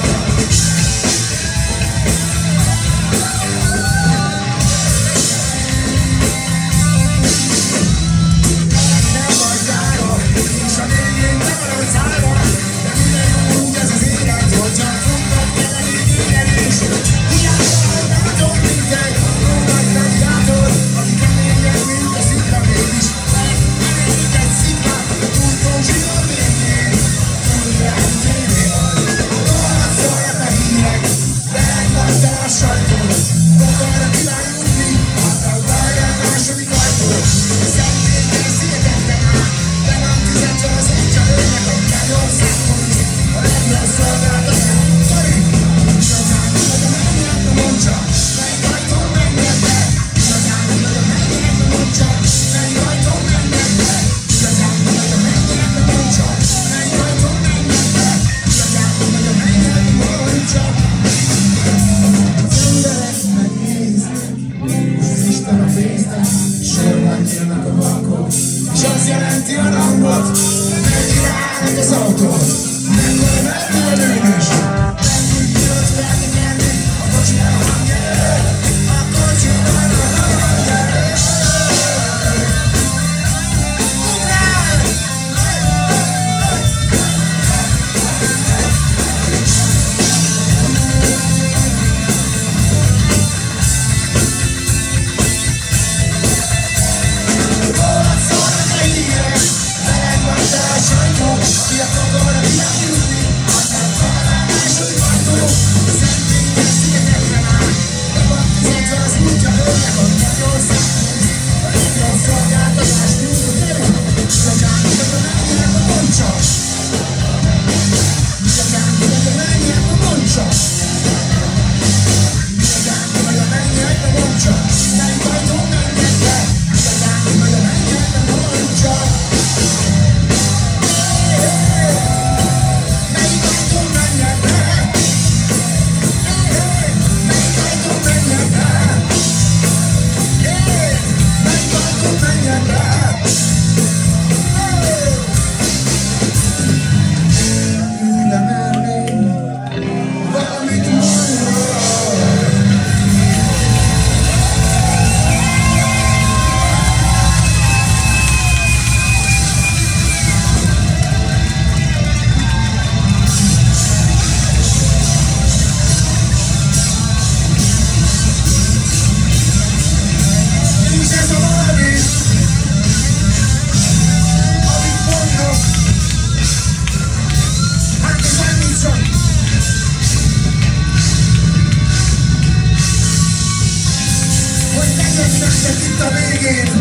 Itt a végén,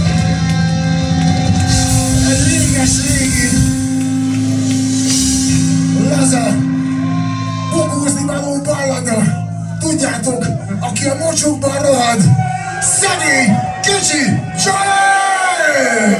egy réges-régi, laza, bogózni való ballada. Tudjátok, aki a mocsokban rohad, szegény, kicsi, csaj!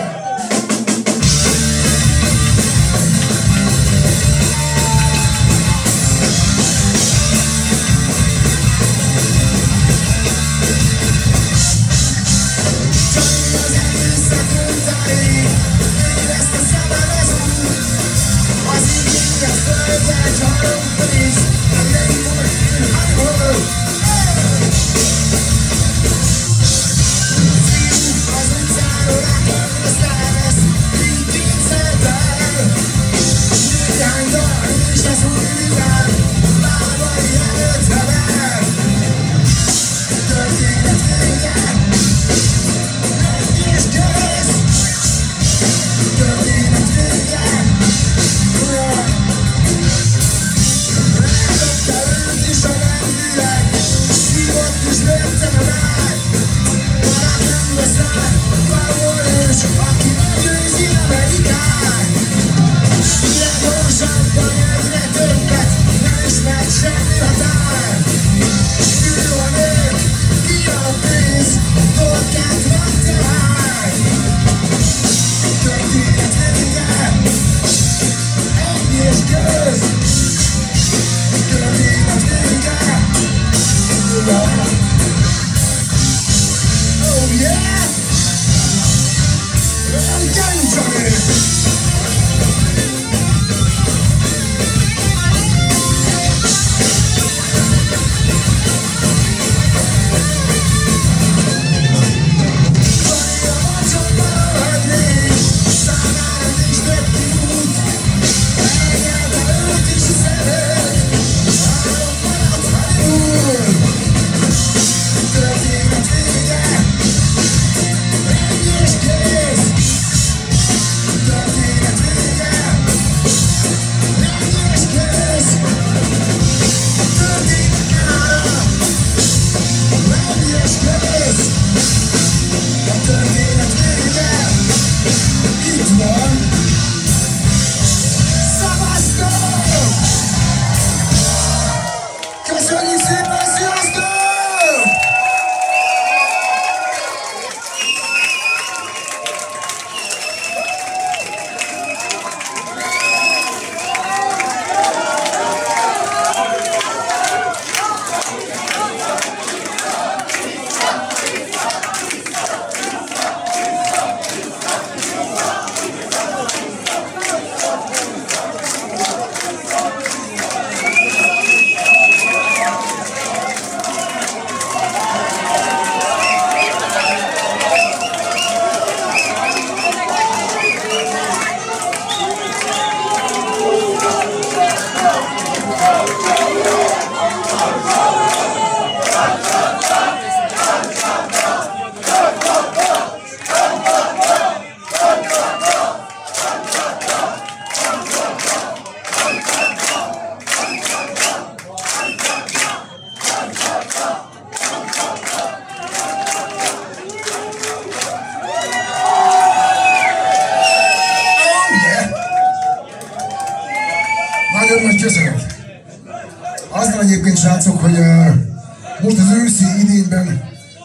Egyébként srácok, hogy uh, most az őszi idényben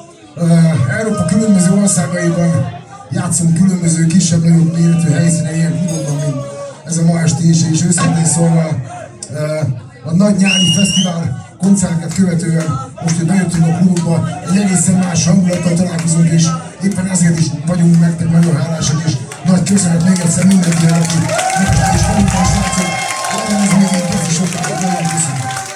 uh, Európa különböző országaiban játszunk különböző kisebb-nagyobb méretű helyszínen, ilyen klubokban, mint ez a ma esti is, és őszintén szólva uh, a nagy nyári fesztivál koncerteket követően most, hogy bejöttünk a klubokba, egy egészen más hangulattal találkozunk, és éppen ezért is vagyunk nektek nagyon hálásak, és nagy köszönet még egyszer mindenkinek, aki nektek is velünk van, srácok, ez még egy kicsi sokáig, nagyon köszönöm.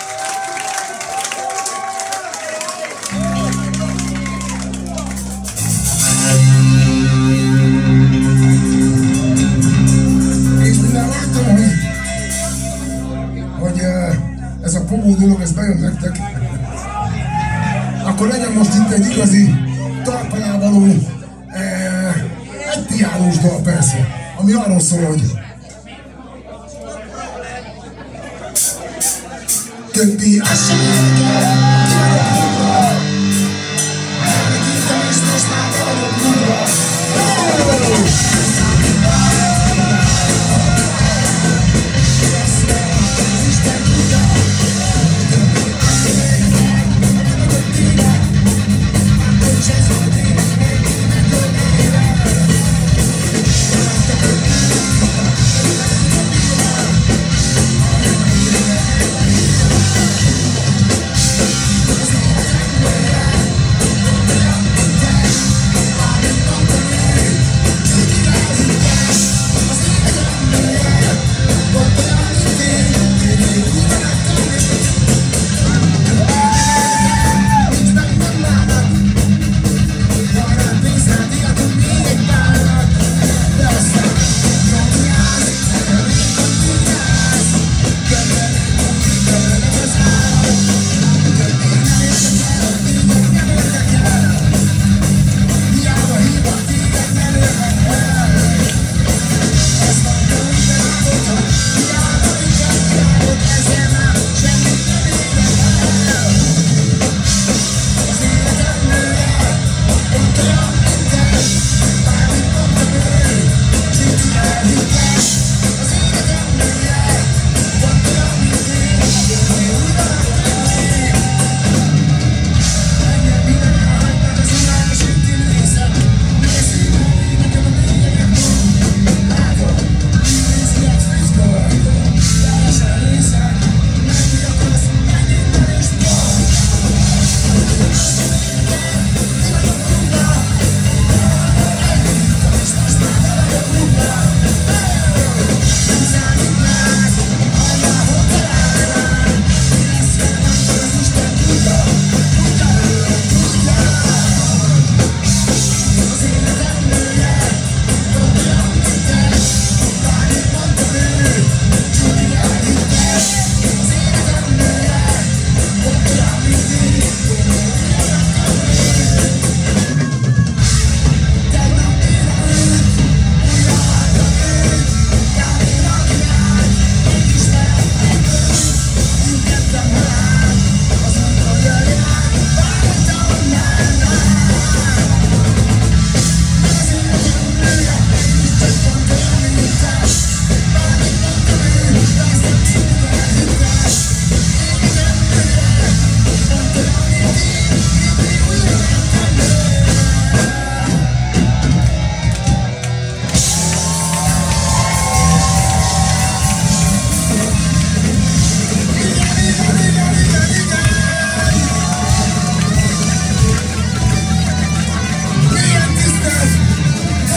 Ez a pomó dolog, ez bejön nektek, akkor legyen most itt egy igazi talpalávaló eh, egy piánós dal persze, ami arról szól, hogy többi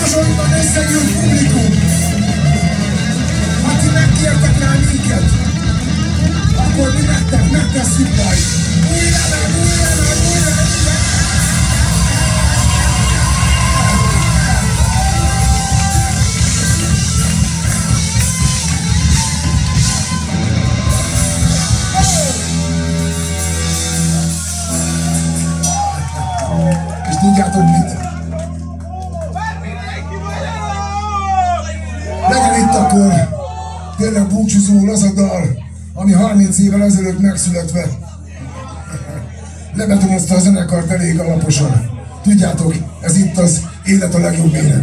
hasonlóan összegyűlt publikum. Ha ti megkértek rá minket, akkor mi nektek megtesszük majd. Újra meg, újra meg, újra meg, újra meg. És tudjátok mit? Legyen itt akkor tényleg búcsúzóul az a dal, ami harminc évvel ezelőtt megszületve lebetonozta a zenekart elég alaposan. Tudjátok, ez itt az élet a legjobb méreg.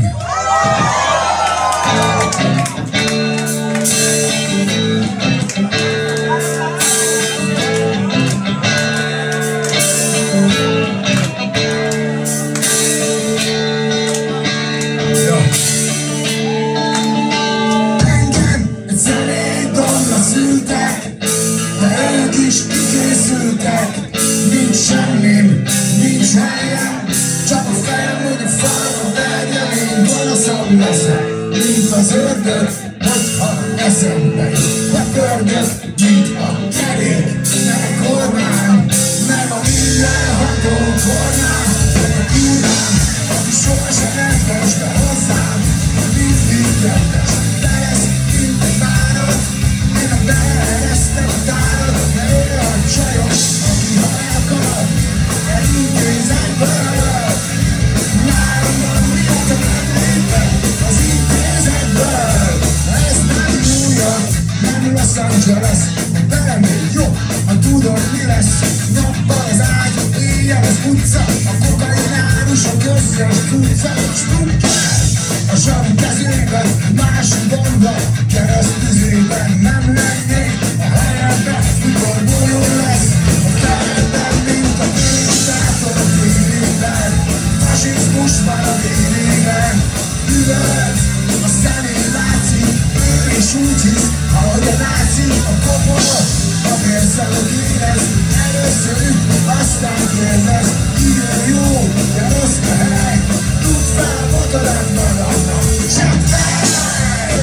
Nincs semmim, nincs helyem, csak a fejem, hogy a falra vegyem. Én gonoszabb leszek, mint az ördög, hogyha eszembe jut. Bepörgök, mint a kerék, meg a kormány, meg a mindenható kormány, meg a kíván, aki sohasem kedves, de hozzám mindig kedves. De ez mint egy bánat, én a beeresztem a tárat, de ő a csajos, aki ha elkap, elintézek belőle. Nálam van miatt lépve az intézetből. Ez nem New York, nem Los Angeles, belemegy jobb, ha tudod mi lesz. Nappal az ágy, éjjel az utca, a kokainárusok összes tudca. Stukker a zsam kezében, másik banda keresztüzében. Nem lennék a helyemben, mikor bolyó lesz a teherben, mint a diktátor a térében. Fasizmus van a vérében, üvölt a szemén látszik. Ő is úgy hisz, ahogy a náci, a kopor, a vérszalok érez. Először üt, aztán kérdez, ilyen jó, de rossz a hely. Tudd fel a motorát magadnak, csak fej!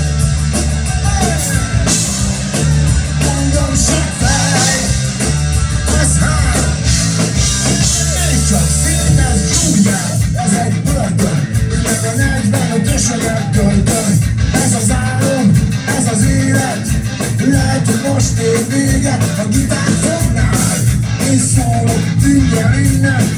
Mondom, csak fej! Az hát! Még csak színez csúgyál, ez egy börtön. Meg a negyvenötösöket töltöm. Ez az álom, ez az élet. Lehet, hogy most ér vége, a gitárt fognál. Én szólok, tűnjel innen.